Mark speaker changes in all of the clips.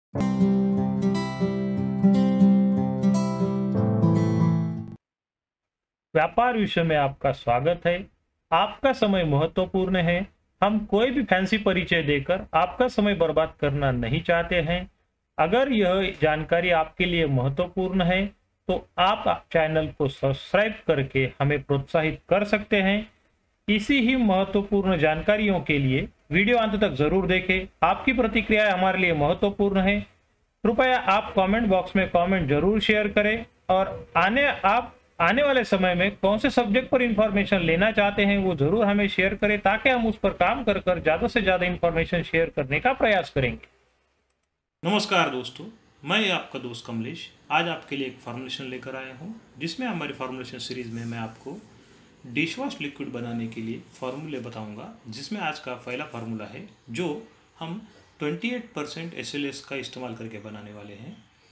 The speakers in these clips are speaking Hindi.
Speaker 1: व्यापार विषय में आपका स्वागत है। आपका समय महत्वपूर्ण है। हम कोई भी फैंसी परिचय देकर आपका समय बर्बाद करना नहीं चाहते हैं। अगर यह जानकारी आपके लिए महत्वपूर्ण है तो आप चैनल को सब्सक्राइब करके हमें प्रोत्साहित कर सकते हैं। इसी ही महत्वपूर्ण जानकारियों के लिए वीडियो अंत तक जरूर देखें। आपकी प्रतिक्रिया हमारे लिए महत्वपूर्ण है। कृपया आप कमेंट बॉक्स में कमेंट जरूर शेयर करें और आने वाले समय में कौन से सब्जेक्ट पर इंफॉर्मेशन लेना चाहते हैं वो जरूर हमें शेयर करें, ताकि हम उस पर काम कर कर ज्यादा से ज्यादा इंफॉर्मेशन शेयर करने का प्रयास करेंगे।
Speaker 2: नमस्कार दोस्तों, मैं आपका दोस्त कमलेश आज आपके लिए एक फार्मूलेशन लेकर आया हूं, जिसमें हमारी फार्मूलेशन सीरीज़ में मैं आपको डिश वॉश लिक्विड बनाने के लिए फार्मूले बताऊंगा। जिसमें आज का पहला फार्मूला है जो हम 28% SLS का इस्तेमाल करके बनाने वाले हैं।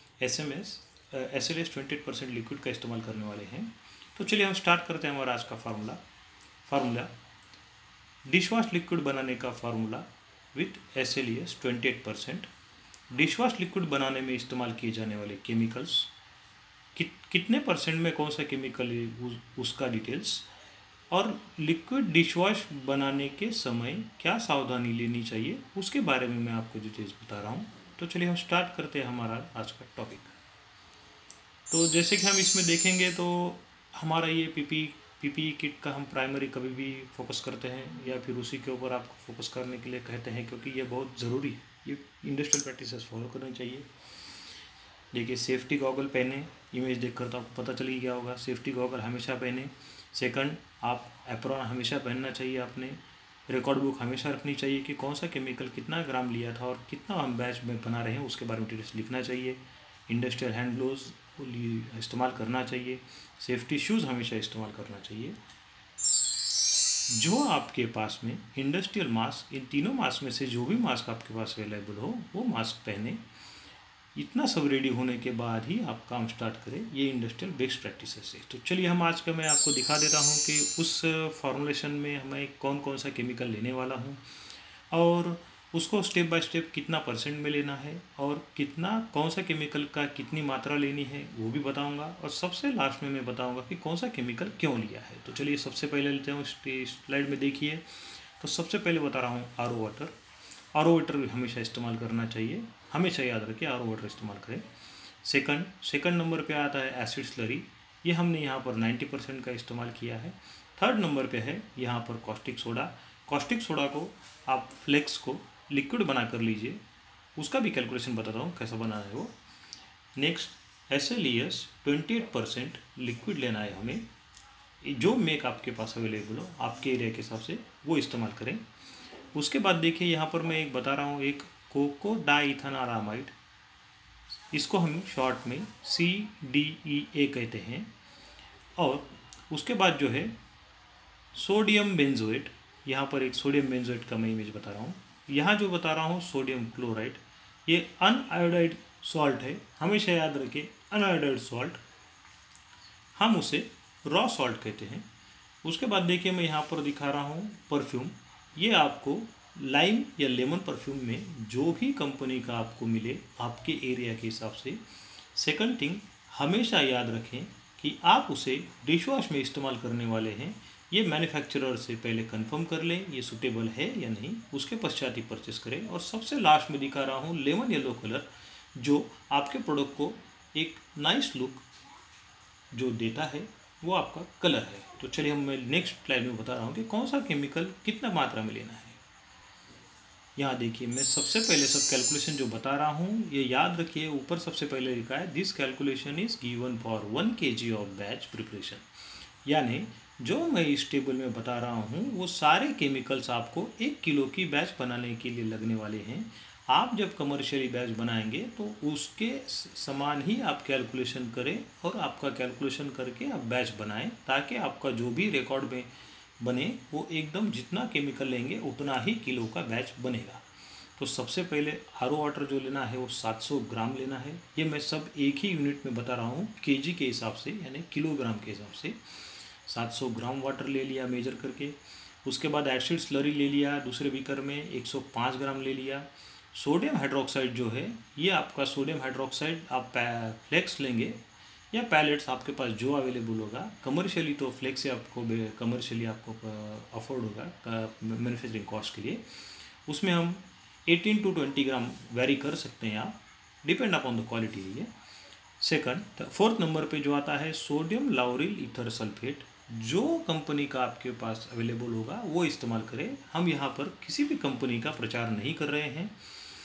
Speaker 2: SLS 28% लिक्विड का इस्तेमाल करने वाले हैं। तो चलिए हम स्टार्ट करते हैं हमारा आज का फार्मूला डिश वॉश लिक्विड बनाने का formula with SLS 28%। Dish wash liquid बनाने में इस्तेमाल किए जाने वाले केमिकल्स, कितने परसेंट में कौन सा केमिकल है उसका डिटेल्स, और लिक्विड डिश वॉश बनाने के समय क्या सावधानी लेनी चाहिए उसके बारे में मैं आपको डिटेल्स बता रहा हूँ। तो चलिए हम स्टार्ट करते हैं हमारा आज का टॉपिक। तो जैसे कि हम इसमें देखेंगे तो हमारा ये पीपी किट का हम प्राइमरी कभी भी फोकस करते हैं या फिर उसी के ऊपर आपको फोकस करने के लिए कहते हैं, क्योंकि ये बहुत ज़रूरी है। ये इंडस्ट्रियल प्रैक्टिसेस फॉलो करनी चाहिए। देखिए, सेफ्टी गॉगल पहने, इमेज देखकर तो आपको पता चल गया होगा। सेफ्टी गॉगल हमेशा पहने। सेकंड, आप एप्रॉन हमेशा पहनना चाहिए आपने। रिकॉर्ड बुक हमेशा रखनी चाहिए कि कौन सा केमिकल कितना ग्राम लिया था और कितना हम बैच में बना रहे हैं उसके बारे में डिटेल्स लिखना चाहिए। इंडस्ट्रियल हैंड ग्लोव्स इस्तेमाल करना चाहिए। सेफ्टी शूज़ हमेशा इस्तेमाल करना चाहिए। जो आपके पास में इंडस्ट्रियल मास्क, इन तीनों मास्क में से जो भी मास्क आपके पास अवेलेबल हो वो मास्क पहने। इतना सब रेडी होने के बाद ही आप काम स्टार्ट करें। ये इंडस्ट्रियल बेस्ट प्रैक्टिस है। तो चलिए हम आज का मैं आपको दिखा देता हूँ कि उस फॉर्मुलेशन में हमें कौन कौन सा केमिकल लेने वाला हूँ और उसको स्टेप बाय स्टेप कितना परसेंट में लेना है और कितना कौन सा केमिकल का कितनी मात्रा लेनी है वो भी बताऊंगा। और सबसे लास्ट में मैं बताऊंगा कि कौन सा केमिकल क्यों लिया है। तो चलिए सबसे पहले लेते हैं, स्लाइड में देखिए। तो सबसे पहले बता रहा हूँ RO वाटर। RO वाटर भी हमेशा इस्तेमाल करना चाहिए, हमेशा याद रखिए RO वाटर इस्तेमाल करें। सेकंड नंबर पे आता है एसिड स्लरी। ये हमने यहाँ पर 90% का इस्तेमाल किया है। थर्ड नंबर पे है यहाँ पर कॉस्टिक सोडा। कॉस्टिक सोडा को आप फ्लेक्स को लिक्विड बना कर लीजिए, उसका भी कैलकुलेशन बताता हूँ कैसा बनाना है वो। नेक्स्ट SLES 28% लिक्विड लेना है हमें। जो मेक आपके पास अवेलेबल हो आपके एरिया के हिसाब से वो इस्तेमाल करें। उसके बाद देखिए यहाँ पर मैं एक बता रहा हूँ, एक कोको डाइथेनारामाइड, इसको हम शॉर्ट में CDEA कहते हैं। और उसके बाद जो है सोडियम बेंजोएट, यहाँ पर एक सोडियम बेंजोएट का मैं इमेज बता रहा हूँ। यहाँ जो बता रहा हूँ सोडियम क्लोराइड, ये अनआयोडाइड सॉल्ट है, हमेशा याद रखिए अनआयोडाइड सॉल्ट, हम उसे रॉ सॉल्ट कहते हैं। उसके बाद देखिए मैं यहाँ पर दिखा रहा हूँ परफ्यूम। ये आपको लाइम या लेमन परफ्यूम में जो भी कंपनी का आपको मिले आपके एरिया के हिसाब से। सेकंड थिंग, हमेशा याद रखें कि आप उसे डिश वॉश में इस्तेमाल करने वाले हैं, ये मैन्युफैक्चरर से पहले कंफर्म कर लें ये सूटेबल है या नहीं, उसके पश्चात ही परचेस करें। और सबसे लास्ट में दिखा रहा हूँ लेमन येलो कलर, जो आपके प्रोडक्ट को एक नाइस लुक जो देता है वो आपका कलर है। तो चलिए हम मैं नेक्स्ट स्लाइड में बता रहा हूँ कि कौन सा केमिकल कितना मात्रा में लेना है। यहाँ देखिए मैं सबसे पहले सब कैलकुलेशन जो बता रहा हूँ ये याद रखिए। ऊपर सबसे पहले लिखा है this calculation is given for 1 kg of batch preparation, यानी जो मैं इस टेबल में बता रहा हूँ वो सारे केमिकल्स आपको 1 किलो की बैच बनाने के लिए लगने वाले हैं। आप जब कमर्शियली बैच बनाएंगे तो उसके समान ही आप कैलकुलेशन करें और आपका कैलकुलेशन करके आप बैच बनाएं, ताकि आपका जो भी रिकॉर्ड में बने वो एकदम जितना केमिकल लेंगे उतना ही किलो का बैच बनेगा। तो सबसे पहले RO वाटर जो लेना है वो 700 ग्राम लेना है। ये मैं सब एक ही यूनिट में बता रहा हूँ, kg के हिसाब से यानी किलोग्राम के हिसाब से। 700 ग्राम वाटर ले लिया मेजर करके। उसके बाद एसिड स्लरी ले लिया दूसरे बीकर में 105 ग्राम ले लिया। सोडियम हाइड्रोक्साइड जो है, ये आपका सोडियम हाइड्रोक्साइड आप फ्लेक्स लेंगे या पैलेट्स, आपके पास जो अवेलेबल होगा। कमर्शियली तो फ्लेक्स से आपको कमर्शियली आपको अफोर्ड होगा मैन्युफैक्चरिंग कॉस्ट के लिए। उसमें हम 18 to 20 ग्राम वेरी कर सकते हैं आप, डिपेंड अपॉन द क्वालिटी है ये। सेकंड, फोर्थ नंबर पे जो आता है सोडियम लाउरिल ईथर सल्फेट, जो कंपनी का आपके पास अवेलेबल होगा वो इस्तेमाल करें। हम यहाँ पर किसी भी कंपनी का प्रचार नहीं कर रहे हैं।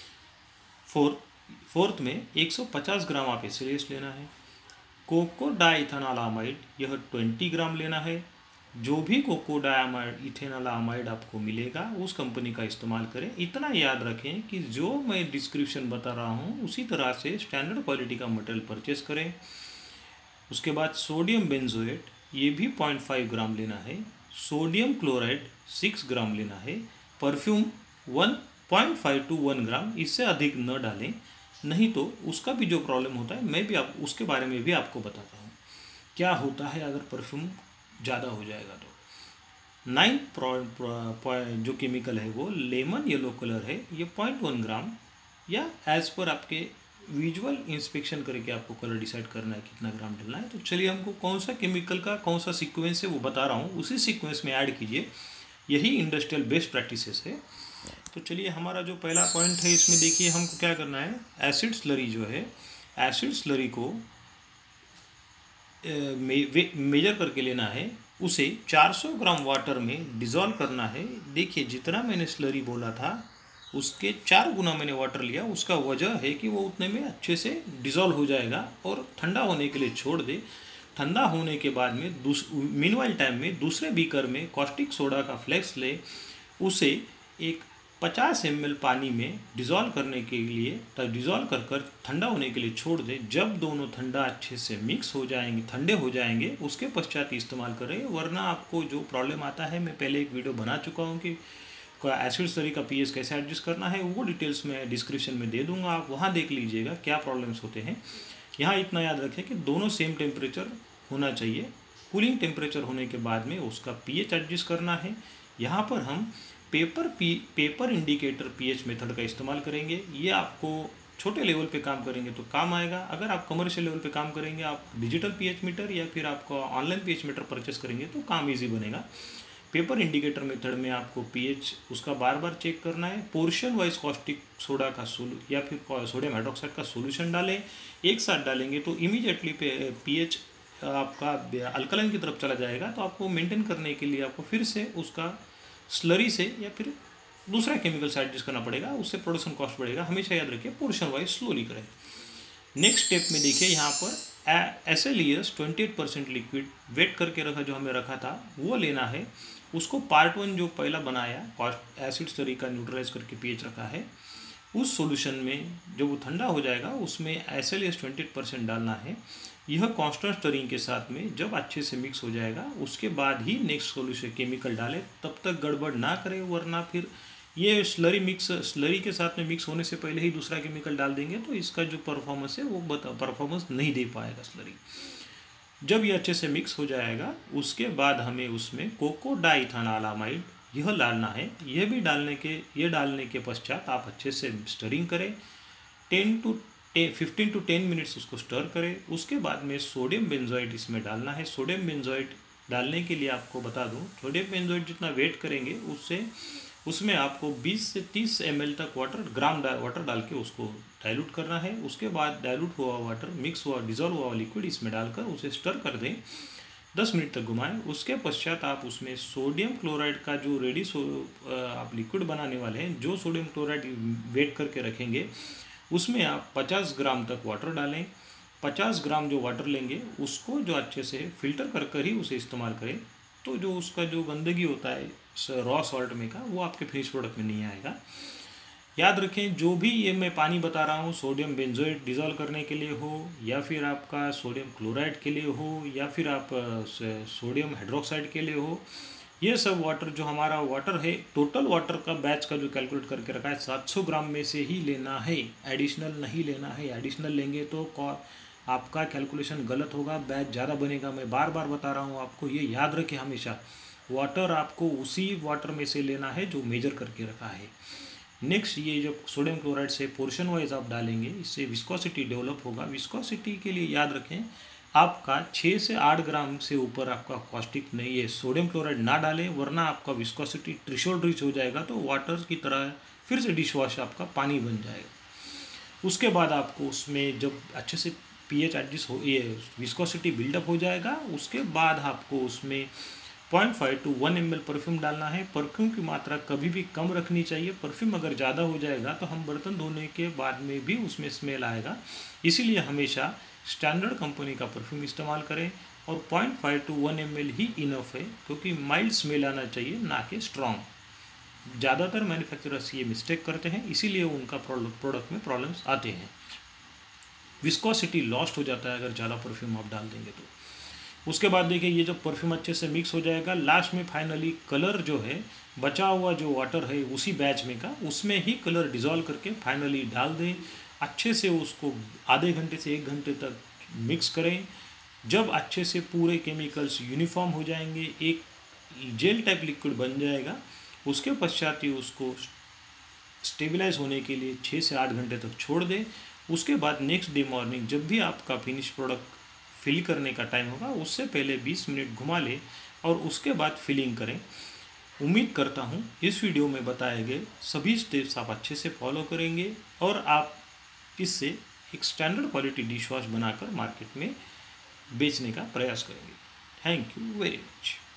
Speaker 2: फोर्थ में 150 ग्राम आप एसएलएस लेना है। कोको डाइथेनॉलामाइड यह 20 ग्राम लेना है। जो भी कोको डाइथेनॉलामाइड इथेनॉलामाइड आपको मिलेगा उस कंपनी का इस्तेमाल करें। इतना याद रखें कि जो मैं डिस्क्रिप्शन बता रहा हूँ उसी तरह से स्टैंडर्ड क्वालिटी का मटेरियल परचेस करें। उसके बाद सोडियम बेंजोएट, ये भी 0.5 ग्राम लेना है। सोडियम क्लोराइड 6 ग्राम लेना है। परफ्यूम 1.5 to 1 ग्राम, इससे अधिक न डालें, नहीं तो उसका भी जो प्रॉब्लम होता है मैं भी आप उसके बारे में भी आपको बताता हूँ क्या होता है अगर परफ्यूम ज़्यादा हो जाएगा तो। 9th जो केमिकल है वो लेमन येलो कलर है, ये 0.1 ग्राम, या एज पर आपके विजुअल इंस्पेक्शन करके आपको कलर डिसाइड करना है कितना ग्राम डालना है। तो चलिए हमको कौन सा केमिकल का कौन सा सीक्वेंस है वो बता रहा हूँ, उसी सीक्वेंस में ऐड कीजिए। यही इंडस्ट्रियल बेस्ट प्रैक्टिसेस है। तो चलिए हमारा जो पहला पॉइंट है इसमें देखिए हमको क्या करना है। एसिड स्लरी जो है, एसिड स्लरी को मेजर करके लेना है। उसे 400 ग्राम वाटर में डिज़ोल्व करना है। देखिए जितना मैंने स्लरी बोला था उसके 4 गुना मैंने वाटर लिया। उसका वजह है कि वो उतने में अच्छे से डिज़ोल्व हो जाएगा और ठंडा होने के लिए छोड़ दे। ठंडा होने के बाद में मीनवाइल टाइम में दूसरे बीकर में कॉस्टिक सोडा का फ्लेक्स ले, उसे एक 50 ml पानी में डिज़ोल्व करने के लिए डिज़ोल्व कर कर ठंडा होने के लिए छोड़ दे। जब दोनों ठंडा अच्छे से मिक्स हो जाएंगे, ठंडे हो जाएंगे, उसके पश्चात इस्तेमाल करें। वरना आपको जो प्रॉब्लम आता है, मैं पहले एक वीडियो बना चुका हूँ कि एसिड स्लरी का पीएच कैसे एडजस्ट करना है, वो डिटेल्स मैं डिस्क्रिप्शन में दे दूंगा, आप वहाँ देख लीजिएगा क्या प्रॉब्लम्स होते हैं। यहाँ इतना याद रखें कि दोनों सेम टेम्परेचर होना चाहिए। कूलिंग टेम्परेचर होने के बाद में उसका पीएच एडजस्ट करना है। यहाँ पर हम पेपर इंडिकेटर पीएच मेथड का इस्तेमाल करेंगे। ये आपको छोटे लेवल पे काम करेंगे तो काम आएगा। अगर आप कमर्शियल लेवल पे काम करेंगे, आप डिजिटल पीएच मीटर या फिर आपको ऑनलाइन पीएच मीटर परचेस करेंगे तो काम इजी बनेगा। पेपर इंडिकेटर मेथड में आपको पीएच उसका बार बार चेक करना है। पोर्शन वाइज कॉस्टिक सोडा का या फिर सोडियम हाइड्रोक्साइड का सोल्यूशन डालें। एक साथ डालेंगे तो इमीडिएटली पीएच आपका अल्कलाइन की तरफ चला जाएगा। तो आपको मेंटेन करने के लिए आपको फिर से उसका स्लरी से या फिर दूसरा केमिकल से एडजस्ट करना पड़ेगा, उससे प्रोडक्शन कॉस्ट बढ़ेगा। हमेशा याद रखिए पोर्शन वाइज स्लोली करें। नेक्स्ट स्टेप में देखिए यहाँ पर SLES 28% लिक्विड वेट करके रखा, जो हमें रखा था वो लेना है। उसको पार्ट 1 जो पहला बनाया एसिड स्लरी का न्यूट्रलाइज करके पीएच रखा है, उस सॉल्यूशन में जब वो ठंडा हो जाएगा उसमें SLES 28% डालना है। यह कांस्टेंट स्टरिंग के साथ में जब अच्छे से मिक्स हो जाएगा उसके बाद ही नेक्स्ट सॉल्यूशन केमिकल डालें। तब तक गड़बड़ ना करें, वरना फिर ये स्लरी के साथ में मिक्स होने से पहले ही दूसरा केमिकल डाल देंगे तो इसका जो परफॉर्मेंस है वो परफॉर्मेंस नहीं दे पाएगा स्लरी। जब ये अच्छे से मिक्स हो जाएगा उसके बाद हमें उसमें कोको डाइथेनॉलामाइड यह डालना है। ये डालने के पश्चात आप अच्छे से स्टरिंग करें। 15 to 10 मिनट्स उसको स्टर करें। उसके बाद में सोडियम बेंजोएट इसमें डालना है। सोडियम बेंजोएट डालने के लिए आपको बता दूं, सोडियम बेंजोएट जितना वेट करेंगे उसमें आपको 20 से 30 ml तक वाटर डाल के उसको डाइल्यूट करना है। उसके बाद डाइल्यूट हुआ वाटर, मिक्स हुआ डिज़ोल्व हुआ लिक्विड इसमें डालकर उसे स्टर कर दें। 10 मिनट तक घुमाएं। उसके पश्चात आप उसमें सोडियम क्लोराइड का जो आप लिक्विड बनाने वाले हैं, जो सोडियम क्लोराइड वेट करके रखेंगे, उसमें आप 50 ग्राम तक वाटर डालें। 50 ग्राम जो वाटर लेंगे उसको जो अच्छे से फिल्टर कर ही उसे इस्तेमाल करें। तो जो उसका जो गंदगी होता है रॉ सॉल्ट में का, वो आपके फिनिश प्रोडक्ट में नहीं आएगा। याद रखें, जो भी ये मैं पानी बता रहा हूँ, सोडियम बेंजोएट डिज़ोल्व करने के लिए हो, या फिर आपका सोडियम क्लोराइड के लिए हो, या फिर आप सोडियम हाइड्रोक्साइड के लिए हो, ये सब वाटर जो हमारा वाटर है, टोटल वाटर का बैच का जो कैलकुलेट करके रखा है 700 ग्राम में से ही लेना है, एडिशनल नहीं लेना है। एडिशनल लेंगे तो आपका कैलकुलेशन गलत होगा, बैच ज़्यादा बनेगा। मैं बार बार बता रहा हूँ आपको, ये याद रखें हमेशा। वाटर आपको उसी वाटर में से लेना है जो मेजर करके रखा है। नेक्स्ट ये जो सोडियम क्लोराइड से पोर्शन वाइज आप डालेंगे, इससे विस्कोसिटी डेवलप होगा। विस्कोसिटी के लिए याद रखें आपका 6 से 8 ग्राम से ऊपर आपका कॉस्टिक नहीं है, सोडियम क्लोराइड ना डालें, वरना आपका विस्कोसिटी थ्रेशोल्ड रीच हो जाएगा तो वाटर की तरह फिर से डिश वॉश आपका पानी बन जाएगा। उसके बाद आपको उसमें जब अच्छे से pH एडजस्ट हो, ये विस्कोसिटी बिल्डअप हो जाएगा, उसके बाद आपको उसमें 0.5 to 1 ml परफ्यूम डालना है। परफ्यूम की मात्रा कभी भी कम रखनी चाहिए। परफ्यूम अगर ज़्यादा हो जाएगा तो हम बर्तन धोने के बाद में भी उसमें स्मेल आएगा, इसीलिए हमेशा स्टैंडर्ड कंपनी का परफ्यूम इस्तेमाल करें और 0.5 to 1 ml ही इनफ है, क्योंकि माइल्ड स्मेल आना चाहिए ना कि स्ट्रॉन्ग। ज़्यादातर मैन्युफैक्चरर्स ये मिस्टेक करते हैं, इसीलिए उनका प्रोडक्ट में प्रॉब्लम्स आते हैं। विस्कोसिटी लॉस्ट हो जाता है अगर ज़्यादा परफ्यूम आप डाल देंगे तो। उसके बाद देखिए ये जब परफ्यूम अच्छे से मिक्स हो जाएगा, लास्ट में फाइनली कलर जो है, बचा हुआ जो वाटर है उसी बैच में का, उसमें ही कलर डिज़ोल्व करके फाइनली डाल दें। अच्छे से उसको आधे घंटे से 1 घंटे तक मिक्स करें। जब अच्छे से पूरे केमिकल्स यूनिफॉर्म हो जाएंगे, एक जेल टाइप लिक्विड बन जाएगा, उसके पश्चात ही उसको स्टेबलाइज होने के लिए 6 से 8 घंटे तक छोड़ दें। उसके बाद नेक्स्ट डे मॉर्निंग जब भी आपका फिनिश प्रोडक्ट फिल करने का टाइम होगा, उससे पहले 20 मिनट घुमा लें और उसके बाद फिलिंग करें। उम्मीद करता हूँ इस वीडियो में बताए गए सभी स्टेप्स आप अच्छे से फॉलो करेंगे और आप इससे एक स्टैंडर्ड क्वालिटी डिश वॉश बनाकर मार्केट में बेचने का प्रयास करेंगे। Thank you very much.